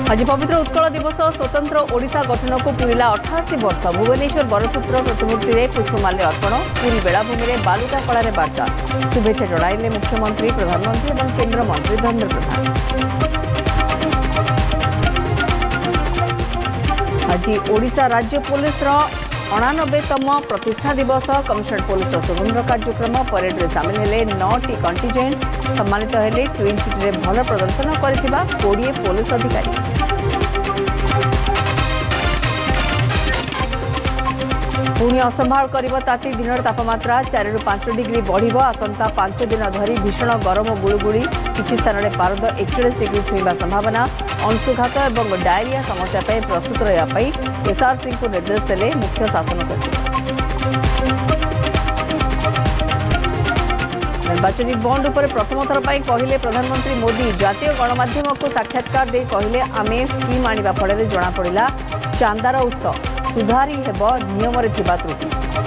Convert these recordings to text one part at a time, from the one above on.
आज पवित्र उत्कल दिवस स्वतंत्र ओडिशा गठन को पूरा 88 वर्ष भुवनेश्वर बरपुत्र प्रतिमूर्ति में पुष्पमाल्य अर्पण पूरी बेलाभूमि में बालुका कला वार्ता शुभेच्छा जणाइले मुख्यमंत्री प्रधानमंत्री और केंद्र मंत्री धर्मेंद्र प्रधान। आज ओडिशा राज्य पुलिस 89तम प्रतिष्ठा दिवस कमिशनर पुलिस शुभारंभ कार्यक्रम परेड में सामिल हेले 9टी कंटिजेंट सम्मानित हेले ट्विन सिटी में भल प्रदर्शन करथिबा 20 पुलिस अधिकारी। पुणी असंभाल कर ताती दिन तापमात्रा 4 ରୁ 5 डिग्री बढ़ आसंता 5 दिन धरी भीषण गरम गुड़गुड़ी किसी स्थान में पारद 41 डिग्री छुईवा संभावना अंशुघात और डायरिया समस्या प्रस्तुत रहा एसआरसी को निर्देश देले मुख्य शासन सचिव। निर्वाचन बंड उपर प्रथम थर पर कहले प्रधानमंत्री मोदी जातीय गणमाध्यम को साक्षात्कार दे कहले आमे स्कीम आनिबा फल जना पड़ा चांदार उत्स सुधारी हेब नियम त्रुटि।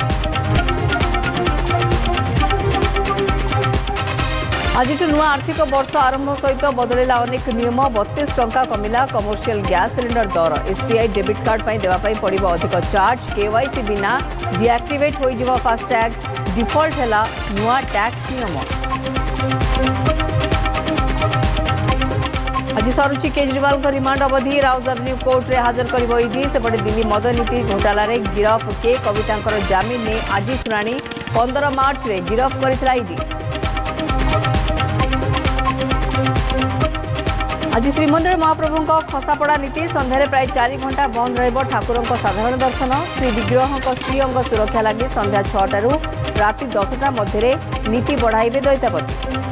आज नुआ आर्थिक वर्ष आरंभ सहित बदलला अनेक नियम 32 टंका कमिला कमर्शियल गैस सिलिंडर दर एसबीआई डेबिट कार्ड पर देवाई पड़ो अधिक चार्ज केवाईसी बिना डिआक्टिवेट हो फास्टैग डिफॉल्ट है नुआ टैक्स नियम। आज सरुचि केजरीवाल रिमांड अवधि राउज एवेन्यू कोर्ट रे हाजर कर ईडी सेपटे दिल्ली मद नीति घोटाला रे गिरफ के कविता जमीन ने आज शुणाणी 15 मार्च रे गिरफ कर ईडी। आज श्रीमंदिर महाप्रभु खसापड़ा नीति संध्यारे प्राय 4 घंटा बंद रहिबो ठाकुरों साधारण दर्शन श्री विग्रह श्रीअंग सुरक्षा लगी संध्या 6 राति 10टा मध्य नीति बढ़ाइबे दैतापति।